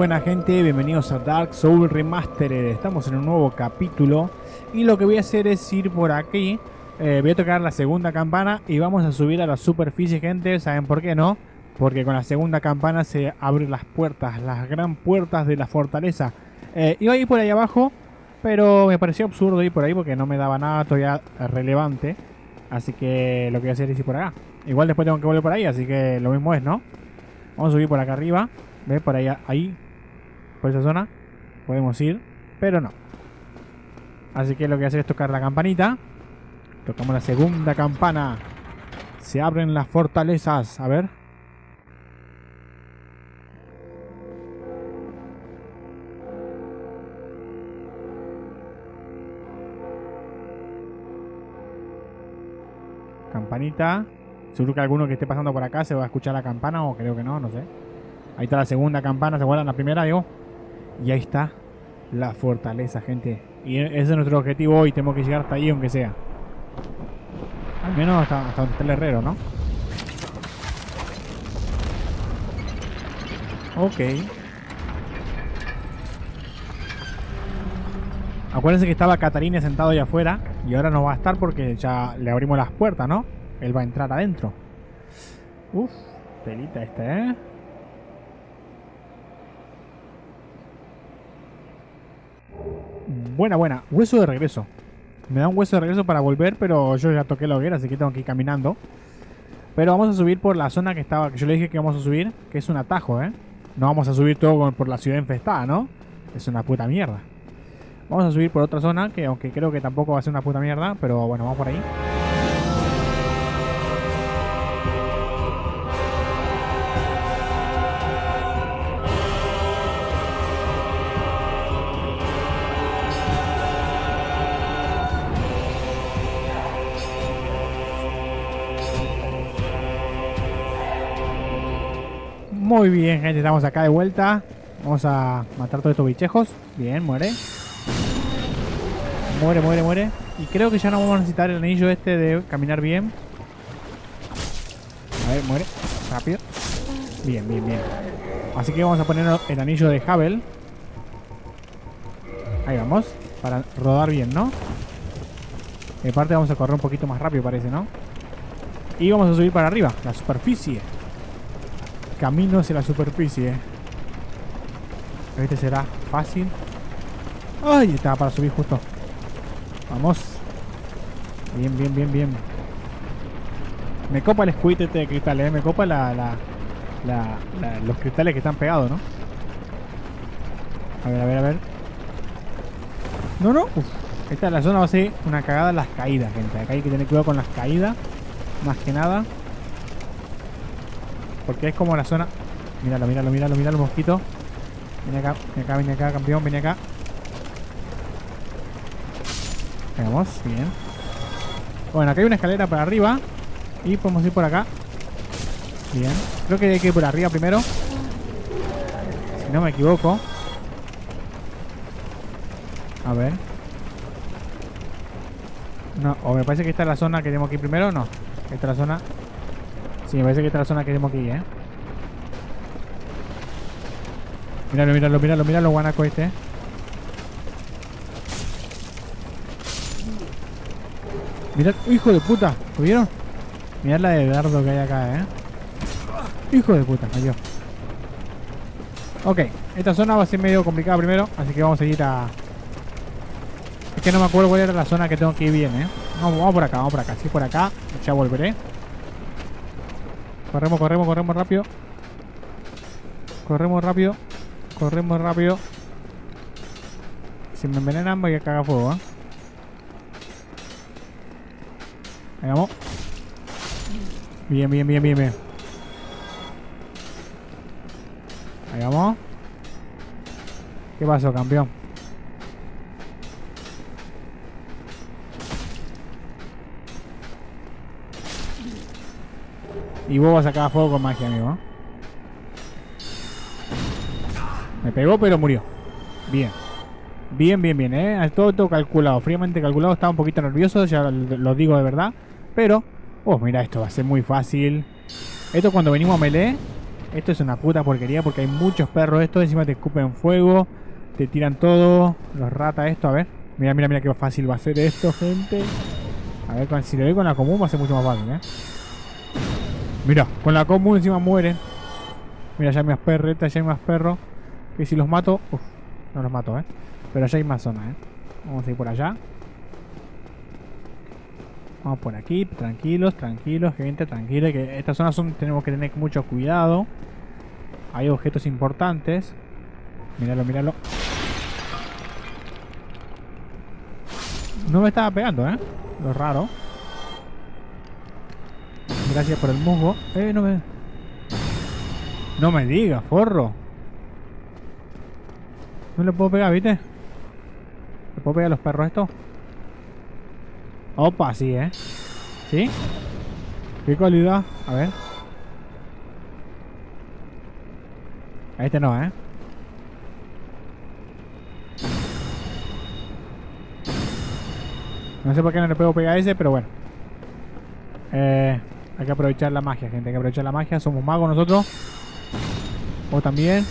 buena gente, bienvenidos a Dark Souls Remastered. Estamos en un nuevo capítulo y lo que voy a hacer es ir por aquí. Voy a tocar la segunda campana y vamos a subir a la superficie, gente. ¿Saben por qué no? Porque con la segunda campana se abren las puertas, las gran puertas de la fortaleza. Iba a ir por ahí abajo, pero me pareció absurdo ir por ahí porque no me daba nada todavía relevante. Así que lo que voy a hacer es ir por acá. Igual después tengo que volver por ahí, así que lo mismo es, ¿no? Vamos a subir por acá arriba. ¿Ves? Por ahí, por esa zona podemos ir, pero no. Así que lo que voy a hacer es tocar la campanita. Tocamos la segunda campana. Se abren las fortalezas. A ver. Campanita. Seguro que alguno que esté pasando por acá se va a escuchar la campana, o creo que no, no sé. Ahí está la segunda campana, ¿se acuerdan? La primera, digo. Y ahí está la fortaleza, gente. Y ese es nuestro objetivo hoy. Tenemos que llegar hasta ahí, aunque sea. Al menos hasta donde está el herrero, ¿no? Ok. Acuérdense que estaba Catarina sentado allá afuera. Y ahora no va a estar porque ya le abrimos las puertas, ¿no? Él va a entrar adentro. Uf, pelita esta, ¿eh? Buena. Hueso de regreso. Me da un hueso de regreso para volver, pero yo ya toqué la hoguera, así que tengo que ir caminando. Pero vamos a subir por la zona que yo le dije que vamos a subir, que es un atajo, ¿eh? No vamos a subir todo por la ciudad infestada, ¿no? Es una puta mierda. Vamos a subir por otra zona, que aunque creo que tampoco va a ser una puta mierda, pero bueno, vamos por ahí. Muy bien, gente, estamos acá de vuelta. Vamos a matar todos estos bichejos. Bien, muere. Muere. Y creo que ya no vamos a necesitar el anillo este de caminar bien. A ver, muere. Rápido. Bien. Así que vamos a poner el anillo de Havel. Ahí vamos. Para rodar bien, ¿no? De parte vamos a correr un poquito más rápido, parece, ¿no? Y vamos a subir para arriba, la superficie. Camino hacia la superficie. Este será fácil. ¡Ay! Estaba para subir justo. Vamos. Bien. Me copa el squid este de cristales, Me copa los cristales que están pegados, ¿no? A ver. No. Uf. Esta es la zona, va a ser una cagada las caídas, gente. Acá hay que tener cuidado con las caídas. Más que nada. Porque es como la zona. Míralo, mosquito. Ven acá, campeón, ven acá. Vamos, bien. Bueno, acá hay una escalera para arriba. Y podemos ir por acá. Bien. Creo que hay que ir por arriba primero. Si no me equivoco. A ver. No, o me parece que esta es la zona que tenemos que ir primero. No, esta es la zona. Sí, me parece que esta es la zona que tenemos que ir, ¿eh? Míralo, guanaco este. Mirad, hijo de puta, ¿lo vieron? Mirad la de dardo que hay acá, ¿eh? Hijo de puta, cayó. Ok, esta zona va a ser medio complicada primero, así que vamos a ir a... Es que no me acuerdo cuál era la zona que tengo que ir bien, ¿eh? Vamos por acá. Si es por acá, ya volveré. Corremos rápido. Corremos rápido. Si me envenenan voy a cagar fuego, ¿eh? Ahí vamos. Bien. Ahí vamos. ¿Qué pasó, campeón? Y vos vas a sacar fuego con magia, amigo, ¿eh? Me pegó, pero murió. Bien, ¿eh? Todo calculado, fríamente calculado. Estaba un poquito nervioso, ya lo digo de verdad. Pero, mira, esto va a ser muy fácil. Esto cuando venimos a melee Esto es una puta porquería porque hay muchos perros estos. Encima te escupen fuego. Te tiran todo. Los rata esto, a ver. Mira, mira, mira qué fácil va a ser esto, gente. A ver, si lo doy con la común va a ser mucho más fácil, Mira, con la común encima mueren. Mira, ya hay más perretas, ya hay más perros. Que si los mato... Uf, no los mato, pero allá hay más zona, Vamos a ir por allá. Vamos por aquí, tranquilos, tranquilos, gente, tranquila. Que estas zonas tenemos que tener mucho cuidado. Hay objetos importantes. Míralo, míralo. No me estaba pegando, Lo raro. Gracias por el musgo. No me digas, forro. No le puedo pegar, ¿viste? ¿Le puedo pegar a los perros estos? Opa, sí, ¿Sí? ¿Qué calidad? A ver. A este no, No sé por qué no le puedo pegar a ese, pero bueno. Hay que aprovechar la magia, gente. Hay que aprovechar la magia. Somos magos nosotros. O también.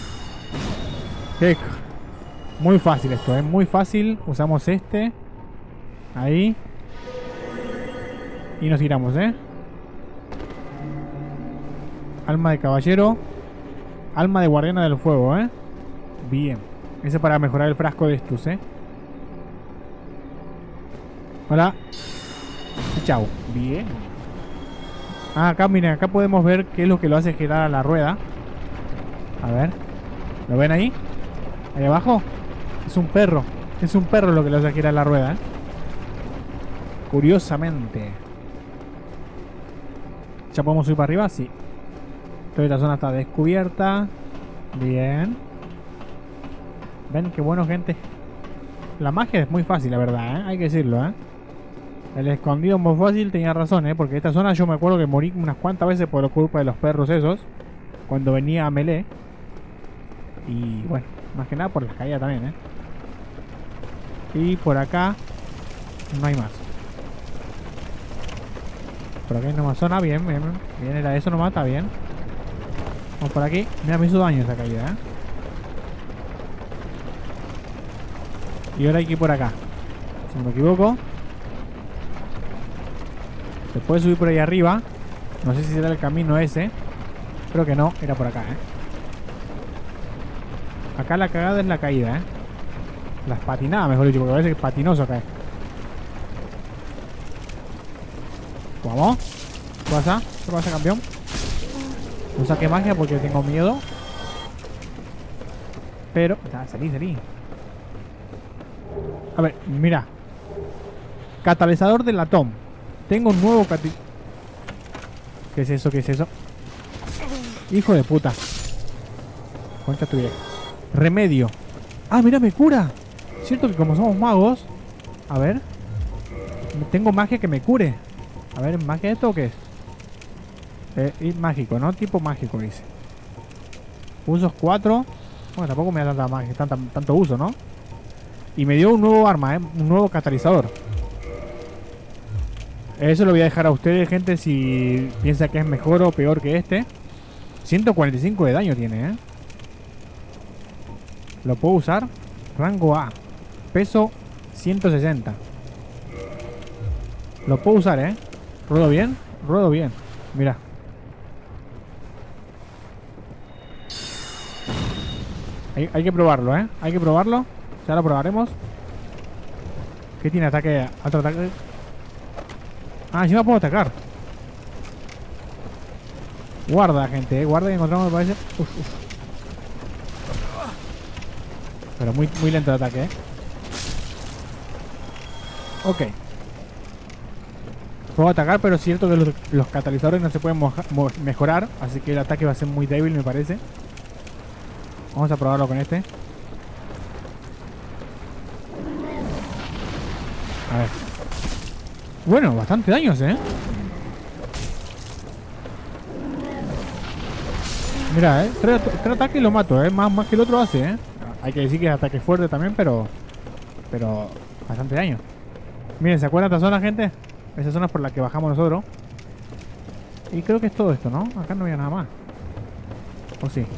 Muy fácil esto, muy fácil. Usamos este. Ahí. Y nos giramos, Alma de caballero. Alma de guardiana del fuego, Bien. Ese es para mejorar el frasco de estos, Hola. Y chau. Bien. Ah, acá, miren, acá podemos ver qué es lo que lo hace girar a la rueda. A ver. ¿Lo ven ahí? Ahí abajo. Es un perro. Es un perro lo que lo hace girar a la rueda, Curiosamente. ¿Ya podemos subir para arriba? Sí. Toda esta zona está descubierta. Bien. Ven, qué bueno, gente. La magia es muy fácil, la verdad, hay que decirlo, El escondido es muy fácil, tenía razón, porque esta zona yo me acuerdo que morí unas cuantas veces por culpa de los perros esos. Cuando venía a melee. Y bueno, más que nada por las caídas también, Y por acá no hay más. Por acá hay una más zona, bien, bien, bien, era eso nomás, está bien. Vamos por aquí. Mira, me hizo daño esa caída, Y ahora hay que ir por acá. Si no me equivoco. Se puede subir por ahí arriba. No sé si será el camino ese. Creo que no, era por acá, Acá la cagada es la caída, Las patinadas, mejor dicho, porque parece que es patinoso acá. ¿Vamos? ¿Qué pasa? ¿Qué pasa, campeón? No saqué magia porque tengo miedo. Pero... salí, salí. A ver, mira. Catalizador de latón. Tengo un nuevo ¿Qué es eso? ¿Qué es eso? Hijo de puta. Concha tu vieja. Remedio. Ah, mira, me cura. Cierto que como somos magos. A ver. Tengo magia que me cure. A ver, ¿magia esto o qué es? Y mágico, ¿no? Tipo mágico, dice. Usos 4. Bueno, tampoco me da tanta magia, tanto uso, ¿no? Y me dio un nuevo arma, un nuevo catalizador. Eso lo voy a dejar a ustedes, gente, si piensa que es mejor o peor que este. 145 de daño tiene, Lo puedo usar. Rango A. Peso 160. Lo puedo usar, ¿Ruedo bien? Ruedo bien. Mira. Hay que probarlo, Hay que probarlo. Ya lo probaremos. ¿Qué tiene ataque? Otro ataque. Ah, encima puedo atacar. Guarda, gente, guarda que encontramos, me parece. Uf. Pero muy, muy lento el ataque, Ok. Puedo atacar, pero es cierto que los catalizadores no se pueden mejorar. Así que el ataque va a ser muy débil, me parece. Vamos a probarlo con este. A ver. Bueno, bastante daños, Mira, tres ataques y lo mato, más que el otro hace, Hay que decir que es ataque fuerte también, pero bastante daño. Miren, ¿se acuerdan de esta zona, gente? Esa zona es por la que bajamos nosotros. Y creo que es todo esto, ¿no? Acá no había nada más. ¿O sí?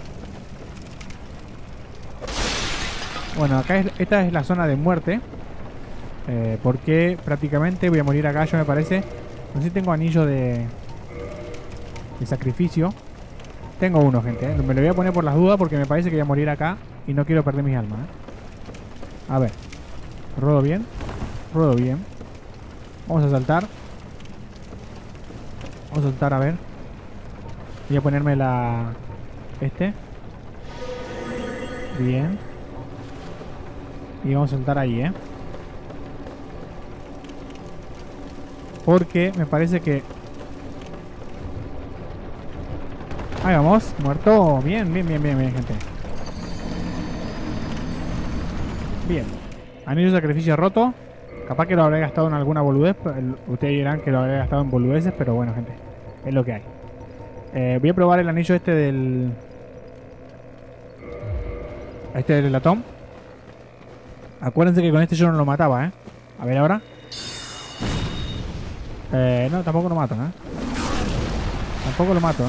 Bueno, acá esta es la zona de muerte. Porque prácticamente voy a morir acá, yo me parece. No sé si tengo anillo de sacrificio. Tengo uno, gente. Me lo voy a poner por las dudas porque me parece que voy a morir acá. Y no quiero perder mis almas. A ver. Rodo bien. Rodo bien. Vamos a saltar. Vamos a saltar, a ver. Voy a ponerme la... Bien. Y vamos a saltar ahí, porque me parece que... Ahí vamos, muerto. Bien, bien, bien, bien, bien, gente. Bien. Anillo de sacrificio roto. Capaz que lo habré gastado en alguna boludez. Ustedes dirán que lo habré gastado en boludeces, pero bueno, gente. Es lo que hay. Voy a probar el anillo del latón. Acuérdense que con este yo no lo mataba, A ver ahora. No, tampoco lo mato, Tampoco lo mato,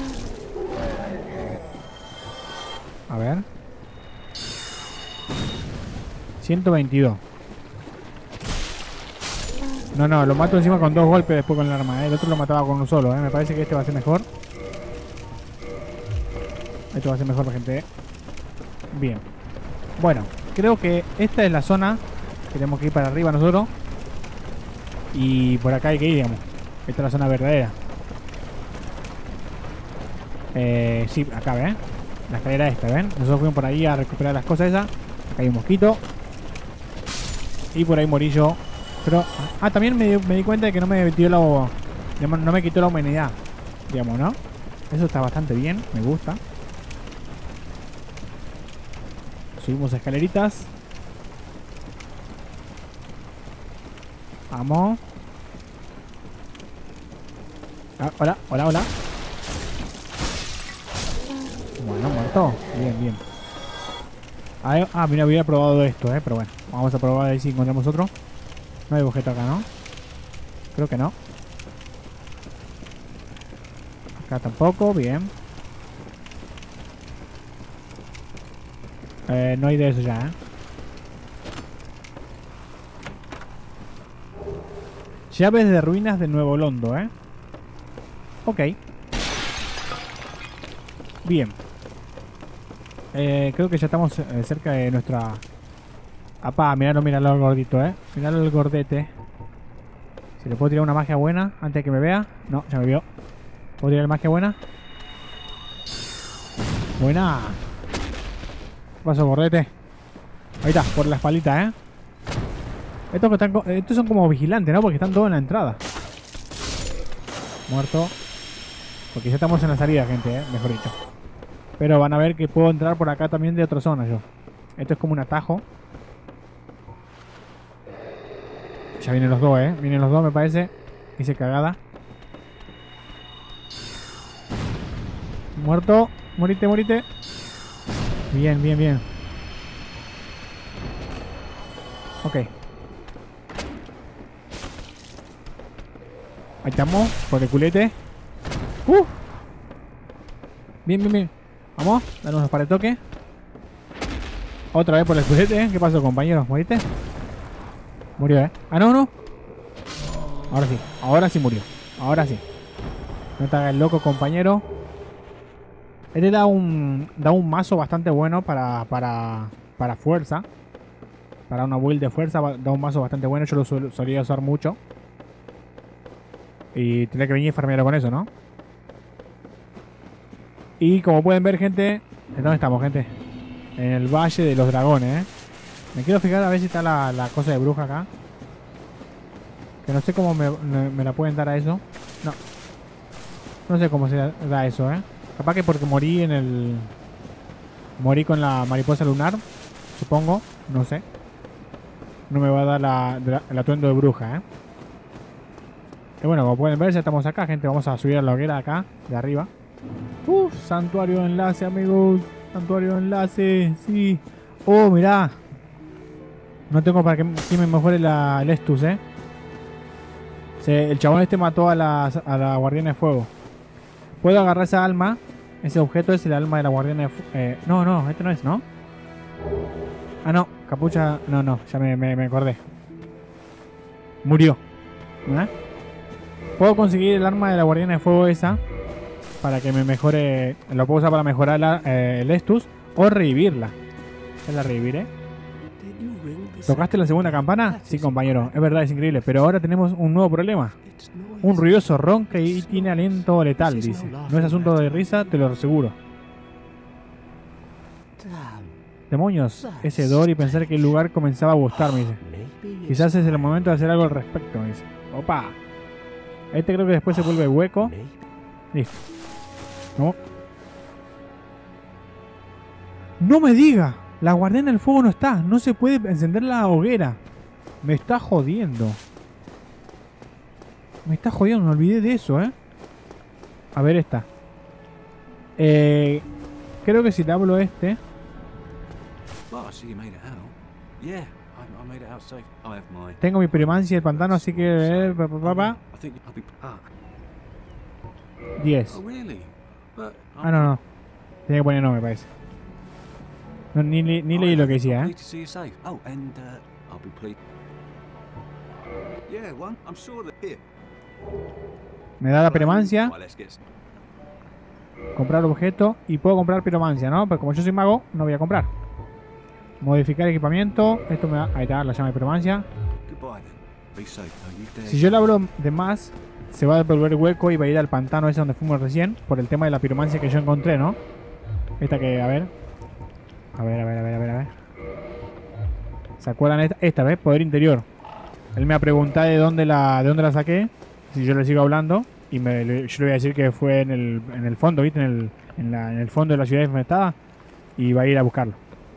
A ver. 122. No, lo mato encima con 2 golpes después con el arma, El otro lo mataba con uno solo, Me parece que este va a ser mejor. Esto va a ser mejor, gente. Bien. Bueno, creo que esta es la zona. Tenemos que ir para arriba nosotros. Y por acá hay que ir, digamos. Esta es la zona verdadera. Sí, acá, ¿ven? La escalera esta, ¿ven? Nosotros fuimos por ahí a recuperar las cosas esas. Acá hay un mosquito. Y por ahí morí yo. Pero... Ah, también me di cuenta de que no me metió no me quitó la humanidad. Digamos, ¿no? Eso está bastante bien. Me gusta. Subimos escaleritas. Vamos. Ah, hola, hola, hola. Bueno, muerto. Bien, bien. Mira, había probado esto, pero bueno. Vamos a probar ahí si encontramos otro. No hay objeto acá, ¿no? Creo que no. Acá tampoco, bien. No hay de eso ya, Llaves de ruinas de Nuevo Londo, Ok. Bien. Creo que ya estamos cerca de nuestra... Apá, míralo al gordito, Míralo el gordete. ¿Se le puedo tirar una magia buena antes de que me vea? No, ya me vio. ¿Puedo tirar magia buena? Buena. ¿Qué pasó, gordete? Ahí está, por la espalita, Estos son como vigilantes, ¿no? Porque están todos en la entrada. Muerto. Porque ya estamos en la salida, gente, mejor dicho. Pero van a ver que puedo entrar por acá también de otra zona yo. Esto es como un atajo. Ya vienen los dos, Vienen los dos, me parece. Hice cagada. Muerto. Morite, morite. Bien, bien, bien. Ok. Ahí estamos. Por el culete. Bien, bien, bien. Vamos. Danos unos para el toque. Otra vez por el culete, ¿Qué pasó, compañeros? ¿Moriste? Murió, Ah, no, no. Ahora sí. Ahora sí murió. Ahora sí. No te hagas el loco, compañero. Este da un mazo bastante bueno para fuerza. Para una build de fuerza da un mazo bastante bueno. Yo lo solía usar mucho. Y tendría que venir farmear con eso, ¿no? Y como pueden ver, gente... ¿Dónde estamos, gente? En el Valle de los Dragones, Me quiero fijar a ver si está la cosa de bruja acá. Que no sé cómo me la pueden dar a eso. No. No sé cómo se da eso, Capaz que porque morí en el... Morí con la mariposa lunar. Supongo. No sé. No me va a dar el atuendo de bruja, Y bueno, como pueden ver, ya estamos acá, gente. Vamos a subir a la hoguera de acá, de arriba. Santuario de enlace, amigos. Santuario de enlace, sí. Oh, mirá. No tengo para que me mejore el Estus, El chabón este mató a la guardiana de fuego. Puedo agarrar esa alma Ese objeto es el alma de la guardiana de no, no, este no es, ¿no? Ah, no, capucha... No, no, ya me acordé. Murió. ¿Eh? Puedo conseguir el arma de la guardiana de fuego esa para que me mejore... Lo puedo usar para mejorar el Estus o revivirla. Ya la reviviré. ¿Tocaste la segunda campana? Sí, compañero. Es verdad, es increíble. Pero ahora tenemos un nuevo problema. Un ruidoso ronca y tiene aliento letal, dice. No es asunto de risa, te lo aseguro. Demonios, ese hedor y pensar que el lugar comenzaba a gustarme, dice. Quizás es el momento de hacer algo al respecto, me dice. Opa. Este creo que después se vuelve hueco. Listo. No. No me diga. La guardiana del fuego no está. No se puede encender la hoguera. Me está jodiendo. Me está jodiendo. Me olvidé de eso, ¿eh? A ver esta. Creo que si le hablo a este... Tengo mi primancia del pantano, así que... 10. Ah, no, no. Tenía que poner no, me parece. No, ni leí lo que decía, ¿eh? Me da la piromancia. Comprar objeto. Y puedo comprar piromancia, ¿no? Pero como yo soy mago, no voy a comprar. Modificar equipamiento. Esto me da... Ahí está, la llama de piromancia. Si yo le hablo de más, se va a volver hueco y va a ir al pantano ese donde fuimos recién. Por el tema de la piromancia que yo encontré, ¿no? Esta que, a ver. A ver. ¿Se acuerdan esta vez? Poder interior. Él me ha preguntado de dónde la saqué. Si yo le sigo hablando. Y yo le voy a decir que fue en el fondo, ¿viste? En el fondo de la ciudad infestada. Y va a ir a buscarlo.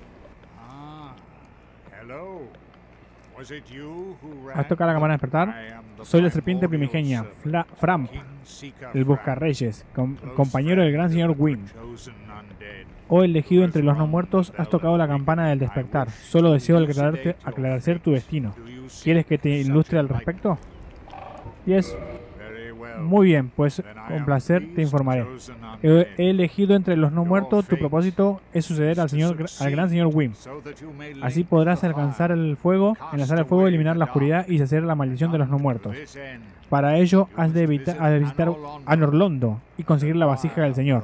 ¿Has tocado la campana de despertar? Soy la serpiente primigenia, Framp, el buscarreyes, compañero del gran señor Wynn. Oh elegido entre los no muertos, has tocado la campana del despertar. Solo deseo aclarecer tu destino. ¿Quieres que te ilustre al respecto? Yes. Muy bien, pues con placer te informaré. He elegido entre los no muertos. Tu propósito es suceder al gran señor Wynn. Así podrás alcanzar el fuego, enlazar el fuego, eliminar la oscuridad y deshacer la maldición de los no muertos. Para ello has de visitar a Norlondo y conseguir la vasija del señor.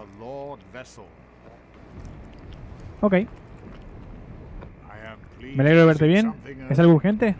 Ok. Me alegro de verte bien. ¿Es algo urgente?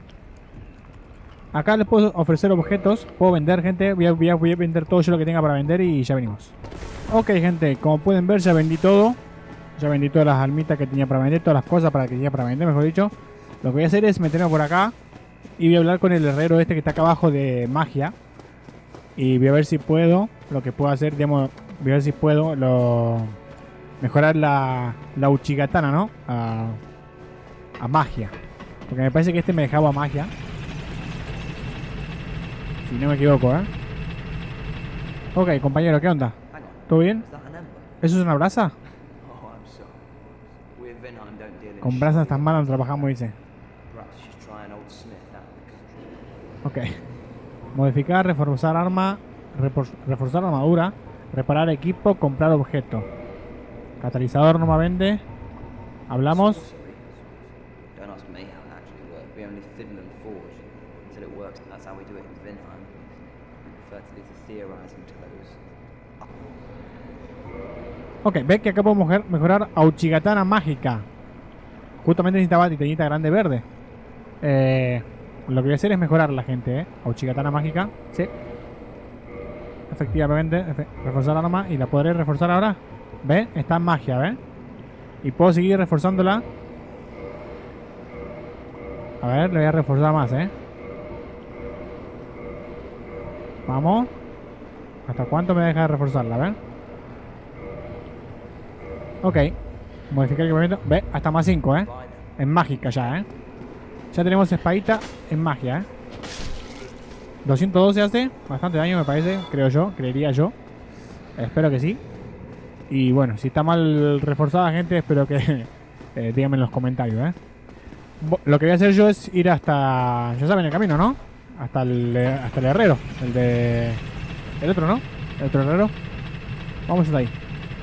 Acá les puedo ofrecer objetos. Puedo vender, gente. Voy a vender todo yo lo que tenga para vender y ya venimos. Ok, gente. Como pueden ver, ya vendí todo. Ya vendí todas las almitas que tenía para vender. Todas las cosas que tenía para vender, mejor dicho. Lo que voy a hacer es meterme por acá. Y voy a hablar con el herrero este que está acá abajo de magia. Y voy a ver si puedo. Lo que puedo hacer, digamos. Voy a ver si puedo mejorar la Uchigatana, ¿no? A magia. Porque me parece que este me dejaba magia. Si no me equivoco, ¿eh? Ok, compañero, ¿qué onda? ¿Todo bien? ¿Eso es una brasa? Con brasas tan malas no trabajamos, dice. Ok. Modificar, reforzar arma, reforzar armadura, reparar equipo, comprar objeto. Catalizador no me vende. Hablamos. Ok, ve que acá podemos mejorar a Uchigatana mágica. Justamente necesitaba titaniita grande verde. Lo que voy a hacer es mejorar la gente, a Uchigatana mágica. Sí. Efectivamente, reforzar arma. Y la podré reforzar ahora. ¿Ve? Está en magia, ¿ve? Y puedo seguir reforzándola. A ver, le voy a reforzar más, Vamos. ¿Hasta cuánto me deja de reforzarla? A ver. Ok. Modificar el equipamiento. Ve, hasta más 5, En mágica ya, Ya tenemos espadita en magia, 212 hace. Bastante daño me parece, creería yo. Espero que sí. Y bueno, si está mal reforzada, gente, espero que díganme en los comentarios, Lo que voy a hacer yo es ir hasta... Ya saben el camino, ¿no? Hasta el herrero. El otro, ¿no? El otro herrero. Vamos hasta ahí.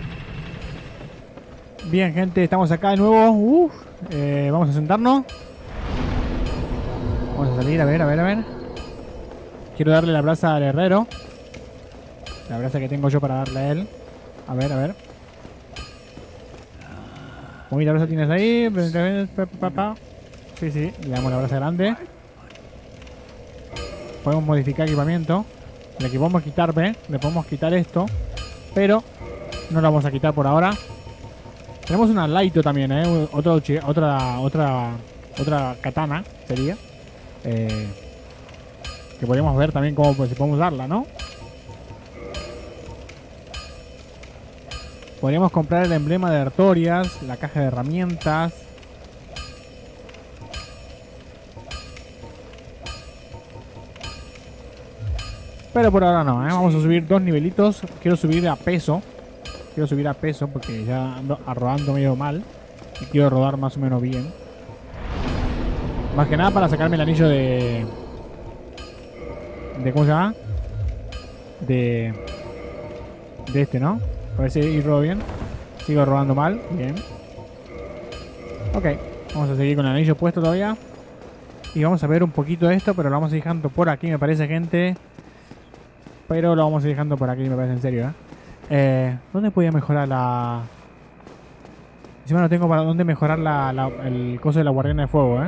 Bien, gente, estamos acá de nuevo. Vamos a sentarnos. Vamos a salir, a ver. Quiero darle la brasa al herrero. La brasa que tengo yo para darle a él. A ver. ¿Cuánta brasa tienes ahí? Sí, le damos la brasa grande. Podemos modificar equipamiento. Le podemos quitar esto. Pero no lo vamos a quitar por ahora. Tenemos una Laito también, otra katana sería. Que podríamos ver también cómo si podemos darla, ¿no? Podríamos comprar el emblema de Artorias, la caja de herramientas. Pero por ahora no, vamos a subir 2 nivelitos. Quiero subir a peso porque ya ando rodando medio mal. Y quiero rodar más o menos bien. Más que nada para sacarme el anillo de ¿cómo se llama? De este, ¿no? A ver si rodo bien. Sigo rodando mal, bien. Ok, vamos a seguir con el anillo puesto todavía. Y vamos a ver un poquito de esto, pero lo vamos a ir dejando por aquí, me parece, gente. Pero lo vamos a ir dejando por aquí, me parece, en serio, ¿dónde podía mejorar la...? Encima no tengo para dónde mejorar el coso de la guardiana de fuego,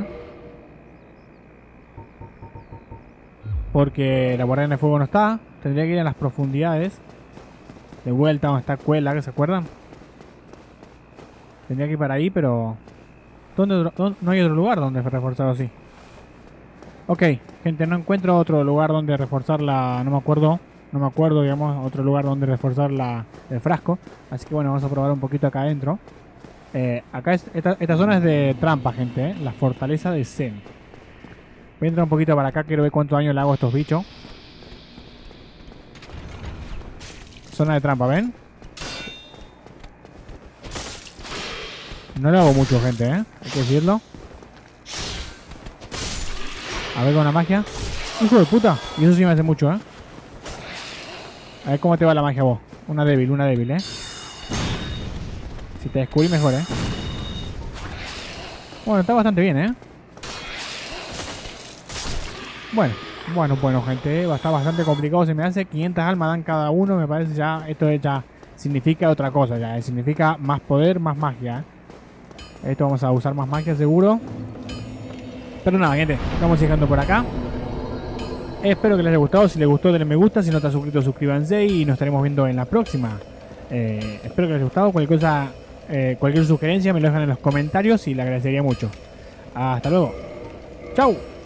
Porque la guardiana de fuego no está. Tendría que ir a las profundidades. De vuelta donde está Cuela, ¿que se acuerdan? Tendría que ir para ahí, pero... ¿Dónde no hay otro lugar donde reforzarlo así? Ok, gente, no encuentro otro lugar donde reforzar la... No me acuerdo, digamos, otro lugar donde reforzar el frasco. Así que bueno, vamos a probar un poquito acá adentro. Acá esta zona es de trampa, gente, La fortaleza de Zen. Voy a entrar un poquito para acá, quiero ver cuánto daño le hago a estos bichos. Zona de trampa, ¿ven? No le hago mucho, gente, hay que decirlo. A ver con la magia. ¡Hijo de puta! Y eso sí me hace mucho, A ver cómo te va la magia vos. Una débil, Si te descubrí mejor, Bueno, está bastante bien, Bueno, gente, está bastante complicado. Se me hace 500 almas dan cada uno. Me parece ya, esto ya significa otra cosa, significa más poder, más magia. Esto vamos a usar más magia seguro. Pero nada, gente, estamos llegando por acá. Espero que les haya gustado. Si les gustó, denle me gusta. Si no están suscritos, suscríbanse y nos estaremos viendo en la próxima. Espero que les haya gustado. Cualquier sugerencia me lo dejan en los comentarios y le agradecería mucho. Hasta luego. Chau.